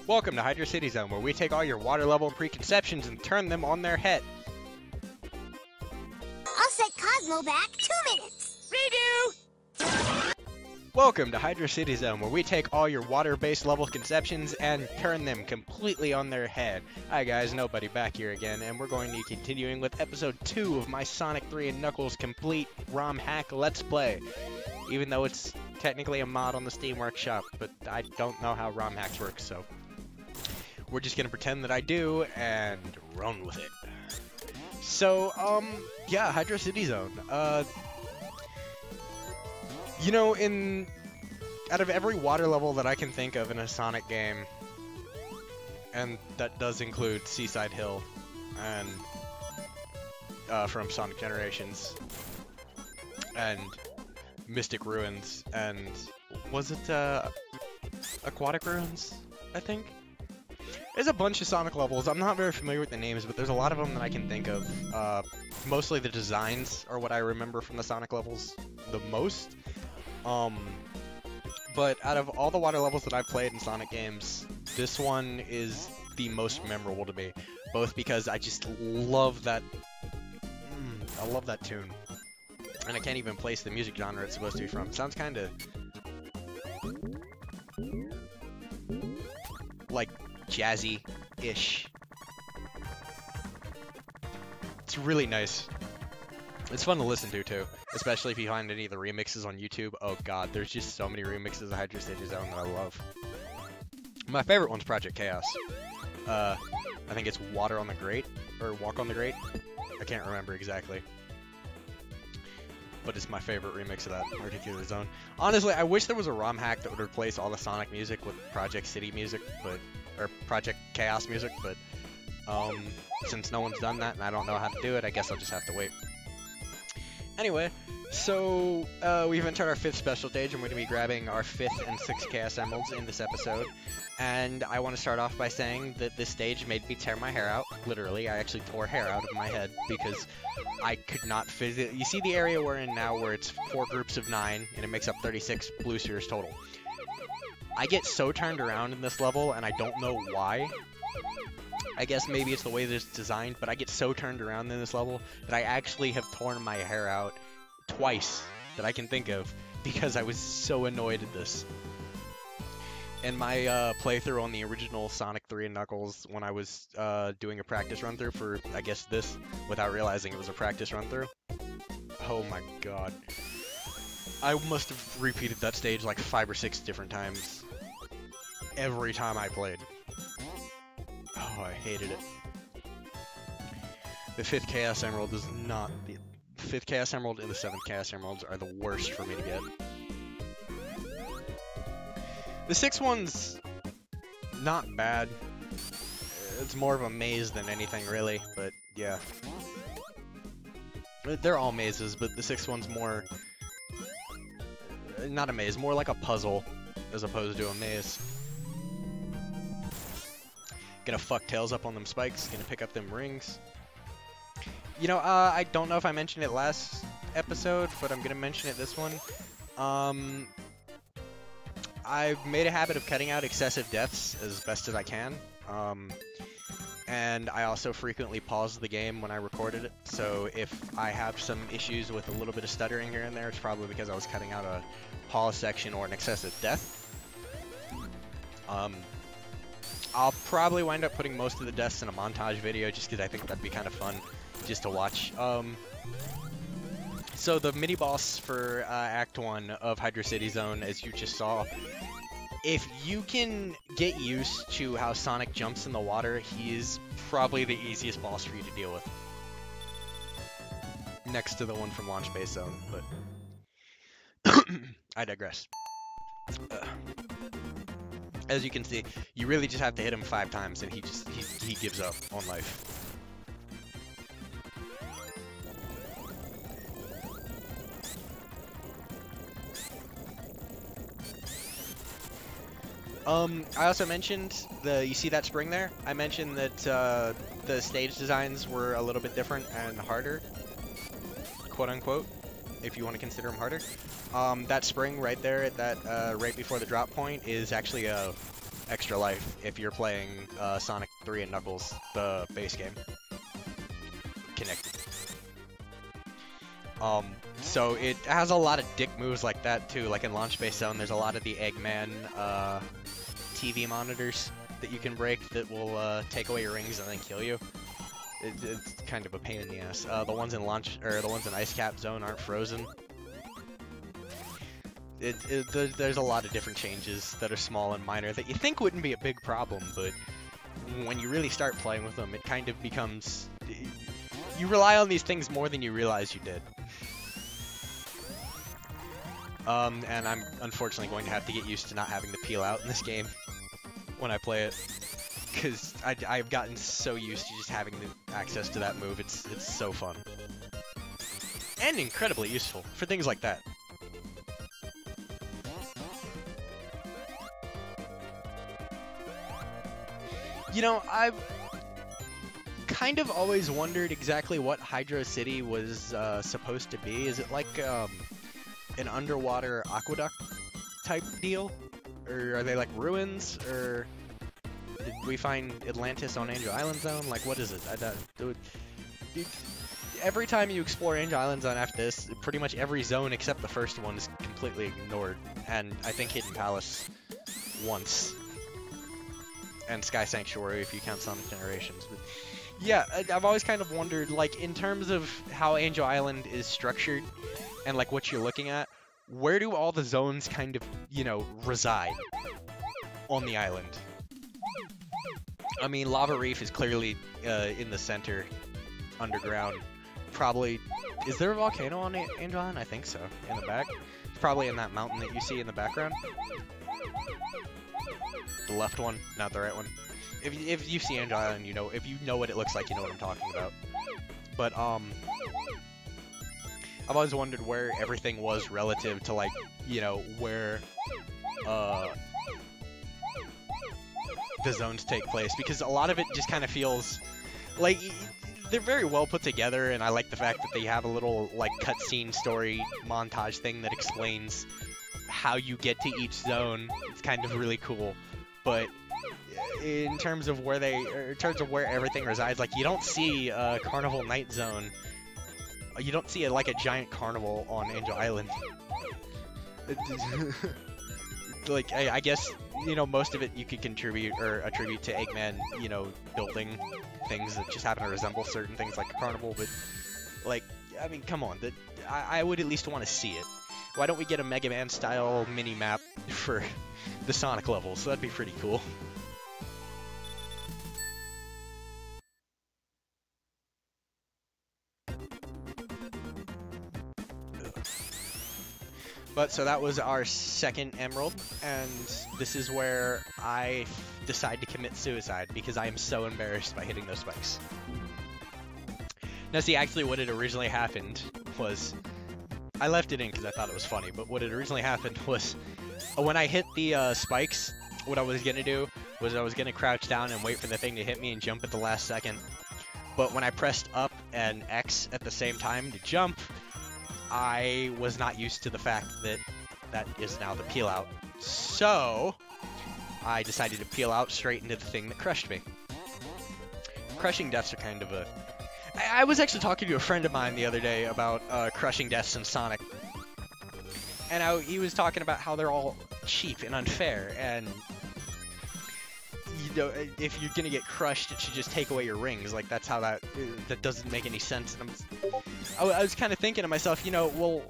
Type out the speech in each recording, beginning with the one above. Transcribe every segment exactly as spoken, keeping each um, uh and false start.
Welcome to Hydrocity Zone, where we take all your water level preconceptions and turn them on their head. I'll set Cosmo back two minutes. Redo! Welcome to Hydrocity Zone, where we take all your water-based level conceptions and turn them completely on their head. Hi guys, Nobody back here again, and we're going to be continuing with episode two of my Sonic three and Knuckles complete ROM hack Let's Play. Even though it's technically a mod on the Steam Workshop, but I don't know how ROM hacks work, so we're just gonna pretend that I do and run with it. So, um, yeah, Hydrocity Zone. Uh, you know, in out of every water level that I can think of in a Sonic game, and that does include Seaside Hill and uh, from Sonic Generations and Mystic Ruins and was it uh, Aquatic Ruins? I think. There's a bunch of Sonic levels. I'm not very familiar with the names, but there's a lot of them that I can think of. Uh, mostly the designs are what I remember from the Sonic levels the most. Um, but out of all the water levels that I've played in Sonic games, this one is the most memorable to me. Both because I just love that... Mm, I love that tune. And I can't even place the music genre it's supposed to be from. It sounds kind of... like... jazzy-ish. It's really nice. It's fun to listen to, too. Especially if you find any of the remixes on YouTube. Oh god, there's just so many remixes of Hydrocity Zone that I love. My favorite one's Project Chaos. Uh, I think it's Water on the Grate, or Walk on the Grate. I can't remember exactly. But it's my favorite remix of that particular zone. Honestly, I wish there was a ROM hack that would replace all the Sonic music with Project City music, but or Project Chaos music, but um, since no one's done that and I don't know how to do it, I guess I'll just have to wait. Anyway, so uh, we've entered our fifth special stage, and we're going to be grabbing our fifth and sixth Chaos Emeralds in this episode. And I want to start off by saying that this stage made me tear my hair out. Literally, I actually tore hair out of my head because I could not physically... You see the area we're in now where it's four groups of nine, and it makes up thirty-six blue spheres total. I get so turned around in this level, and I don't know why. I guess maybe it's the way that it's designed, but I get so turned around in this level that I actually have torn my hair out twice that I can think of because I was so annoyed at this. In my uh, playthrough on the original Sonic three and Knuckles, when I was uh, doing a practice run-through for, I guess, this, without realizing it was a practice run-through. Oh my god. I must have repeated that stage like five or six different times. Every time I played. Oh, I hated it. The fifth Chaos Emerald is not... The fifth Chaos Emerald and the seventh Chaos Emeralds are the worst for me to get. The sixth one's not bad. It's more of a maze than anything, really, but yeah. They're all mazes, but the sixth one's more... Not a maze, more like a puzzle, as opposed to a maze. Gonna fuck Tails up on them spikes, gonna pick up them rings. You know, uh, I don't know if I mentioned it last episode, but I'm gonna mention it this one. Um... I've made a habit of cutting out excessive deaths as best as I can, um, and I also frequently pause the game when I recorded it, so if I have some issues with a little bit of stuttering here and there, it's probably because I was cutting out a pause section or an excessive death. Um, I'll probably wind up putting most of the deaths in a montage video just because I think that'd be kind of fun just to watch. Um, So the mini-boss for uh, Act one of Hydrocity Zone, as you just saw, if you can get used to how Sonic jumps in the water, he is probably the easiest boss for you to deal with. Next to the one from Launch Base Zone, but I digress. Uh, as you can see, you really just have to hit him five times and he just he, he gives up on life. Um, I also mentioned the, you see that spring there? I mentioned that uh, the stage designs were a little bit different and harder, quote unquote, if you want to consider them harder. Um, that spring right there, at that uh, right before the drop point, is actually a extra life if you're playing uh, Sonic three and Knuckles, the base game, connected. Um, so it has a lot of dick moves like that too, like in Launch Base Zone, there's a lot of the Eggman uh, T V monitors that you can break that will uh, take away your rings and then kill you. It, it's kind of a pain in the ass. Uh, the ones in Launch, or the ones in Ice Cap Zone aren't frozen. It, it, there's, there's a lot of different changes that are small and minor that you think wouldn't be a big problem, but when you really start playing with them, it kind of becomes... You rely on these things more than you realize you did. Um, and I'm unfortunately going to have to get used to not having to peel out in this game when I play it, because I've gotten so used to just having the access to that move. It's, it's so fun. And incredibly useful for things like that. You know, I've kind of always wondered exactly what Hydrocity was uh, supposed to be. Is it like um, an underwater aqueduct type deal? Or are they like ruins? Or did we find Atlantis on Angel Island Zone? Like, what is it? I don't, dude, dude, every time you explore Angel Island Zone after this, pretty much every zone except the first one is completely ignored. And I think Hidden Palace once. And Sky Sanctuary if you count Sonic Generations. But yeah, I've always kind of wondered, like, in terms of how Angel Island is structured and like what you're looking at, where do all the zones kind of, you know, reside on the island? I mean, Lava Reef is clearly uh, in the center, underground. Probably, is there a volcano on A Angel Island? I think so, in the back. It's probably in that mountain that you see in the background. The left one, not the right one. If, if you see Angel Island, you know, if you know what it looks like, you know what I'm talking about. But, um, I've always wondered where everything was relative to, like, you know, where, uh, the zones take place. Because a lot of it just kind of feels, like, they're very well put together, and I like the fact that they have a little, like, cutscene story montage thing that explains how you get to each zone. It's kind of really cool. But in terms of where they, or in terms of where everything resides, like, you don't see a Carnival Night Zone. You don't see a, like a giant carnival on Angel Island. Like, I, I guess, you know, most of it you could contribute or attribute to Eggman, you know, building things that just happen to resemble certain things like a carnival. But, like, I mean, come on, the, I, I would at least want to see it. Why don't we get a Mega Man style mini map for the Sonic levels? That'd be pretty cool. But so that was our second Emerald, and this is where I decide to commit suicide because I am so embarrassed by hitting those spikes. Now see, actually what had originally happened was, I left it in because I thought it was funny, but what had originally happened was, when I hit the uh, spikes, what I was going to do was I was going to crouch down and wait for the thing to hit me and jump at the last second. But when I pressed up and X at the same time to jump, I was not used to the fact that that is now the peel out. So, I decided to peel out straight into the thing that crushed me. Crushing deaths are kind of a... I, I was actually talking to a friend of mine the other day about uh, crushing deaths in Sonic. And I, he was talking about how they're all cheap and unfair, and you know, if you're gonna get crushed, it should just take away your rings. Like, that's how that that doesn't make any sense. And I'm, I, I was kind of thinking to myself, you know, well,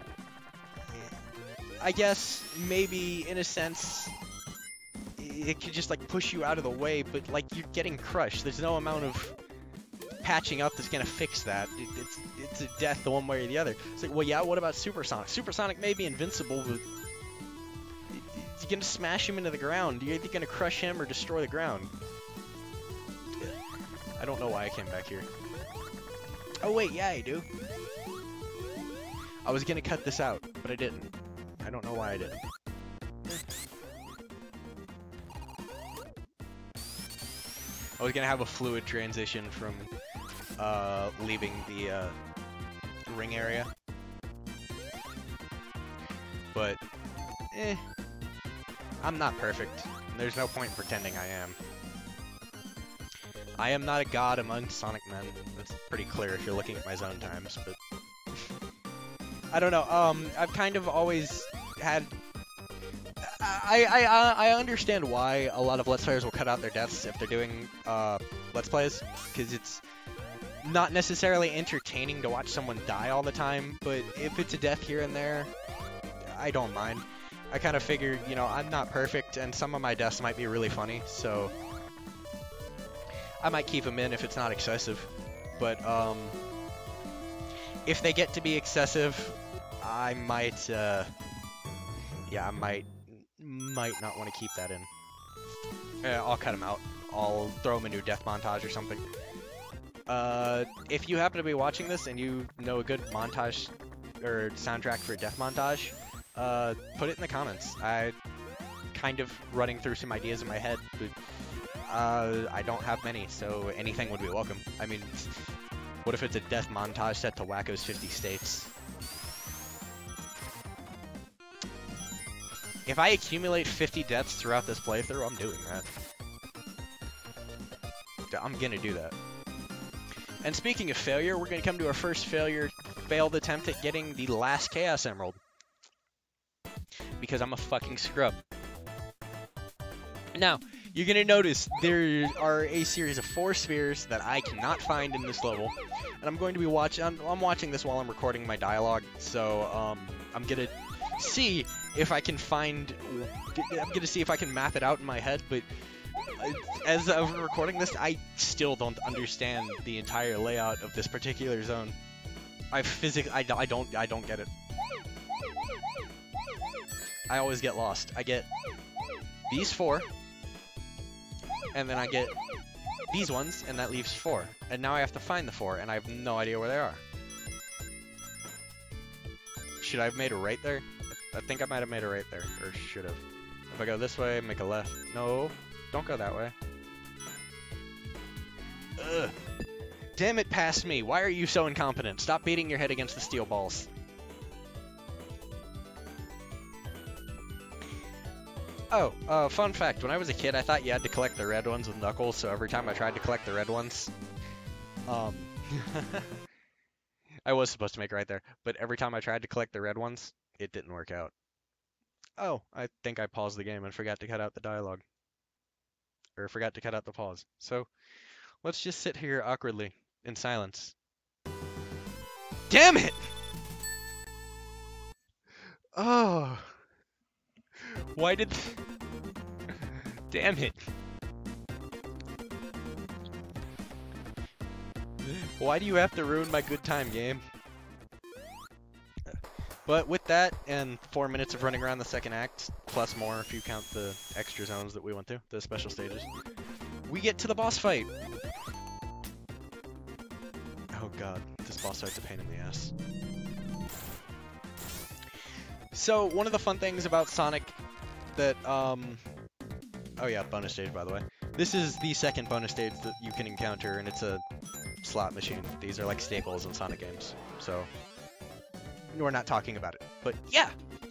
I guess maybe in a sense it could just like push you out of the way, but like you're getting crushed. There's no amount of patching up that's gonna fix that. It, it's it's a death the one way or the other. It's like, well, yeah, what about Supersonic? Supersonic may be invincible, but you're gonna smash him into the ground. You're either gonna crush him or destroy the ground. I don't know why I came back here. Oh wait, yeah, I do. I was gonna cut this out, but I didn't. I don't know why I didn't. I was gonna have a fluid transition from uh, leaving the uh, ring area, but eh, I'm not perfect. There's no point in pretending I am. I am not a god among Sonic men. That's pretty clear if you're looking at my zone times, but... I don't know, um, I've kind of always had... I, I, I, I understand why a lot of Let's Players will cut out their deaths if they're doing, uh, Let's Plays, because it's not necessarily entertaining to watch someone die all the time, but if it's a death here and there, I don't mind. I kind of figure, you know, I'm not perfect, and some of my deaths might be really funny, so... I might keep them in if it's not excessive, but um, if they get to be excessive, I might, uh, yeah, I might, might not want to keep that in. Uh, I'll cut them out. I'll throw them a new death montage or something. Uh, if you happen to be watching this and you know a good montage or soundtrack for a death montage, uh, put it in the comments. I kind of running through some ideas in my head, but Uh, I don't have many, so anything would be welcome. I mean, what if it's a death montage set to Wacko's fifty States? If I accumulate fifty deaths throughout this playthrough, I'm doing that. I'm gonna do that. And speaking of failure, we're gonna come to our first failure, failed attempt at getting the last Chaos Emerald. Because I'm a fucking scrub. Now, you're going to notice there are a series of four spheres that I cannot find in this level. And I'm going to be watching, I'm, I'm watching this while I'm recording my dialogue, so um, I'm going to see if I can find, I'm going to see if I can map it out in my head, but as of recording this, I still don't understand the entire layout of this particular zone. I physically, I, I don't, I don't get it. I always get lost. I get these four, and then I get these ones, and that leaves four. And now I have to find the four, and I have no idea where they are. Should I have made a right there? I think I might have made a right there, or should have. If I go this way, make a left. No, don't go that way. Ugh. Damn it, past me. Why are you so incompetent? Stop beating your head against the steel balls. Oh, uh, fun fact, when I was a kid, I thought you had to collect the red ones with Knuckles, so every time I tried to collect the red ones, um, I was supposed to make it right there, but every time I tried to collect the red ones, it didn't work out. Oh, I think I paused the game and forgot to cut out the dialogue. Or forgot to cut out the pause. So, let's just sit here awkwardly, in silence. Damn it! Oh... Why did... Damn it. Why do you have to ruin my good time, game? But with that, and four minutes of running around the second act, plus more if you count the extra zones that we went through, the special stages, we get to the boss fight! Oh god, this boss fight's a pain in the ass. So, one of the fun things about Sonic that, um... oh yeah, bonus stage, by the way. This is the second bonus stage that you can encounter, and it's a slot machine. These are like staples in Sonic games, so... we're not talking about it. But, yeah!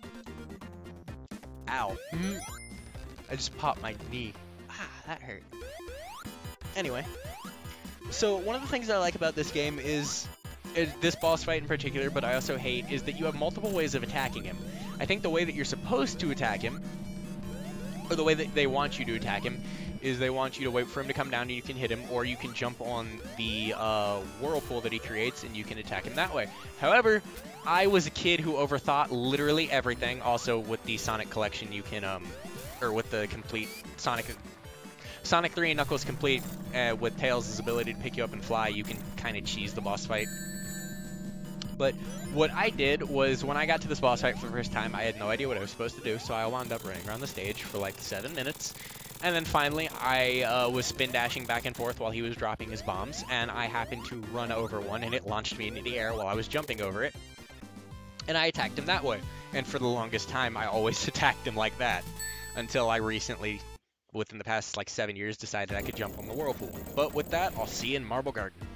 Ow. Mm. I just popped my knee. Ah, that hurt. Anyway. So, one of the things that I like about this game is... is this boss fight in particular, but I also hate, is that you have multiple ways of attacking him. I think the way that you're supposed to attack him, or the way that they want you to attack him, is they want you to wait for him to come down and you can hit him, or you can jump on the uh, whirlpool that he creates and you can attack him that way. However, I was a kid who overthought literally everything. Also, with the Sonic collection, you can, um, or with the complete Sonic, Sonic three and Knuckles complete, uh, with Tails' ability to pick you up and fly, you can kind of cheese the boss fight. But what I did was, when I got to this boss fight for the first time, I had no idea what I was supposed to do, so I wound up running around the stage for like seven minutes. And then finally, I uh, was spin dashing back and forth while he was dropping his bombs, and I happened to run over one, and it launched me into the air while I was jumping over it. And I attacked him that way. And for the longest time, I always attacked him like that. Until I recently, within the past like seven years, decided I could jump on the whirlpool. But with that, I'll see you in Marble Garden.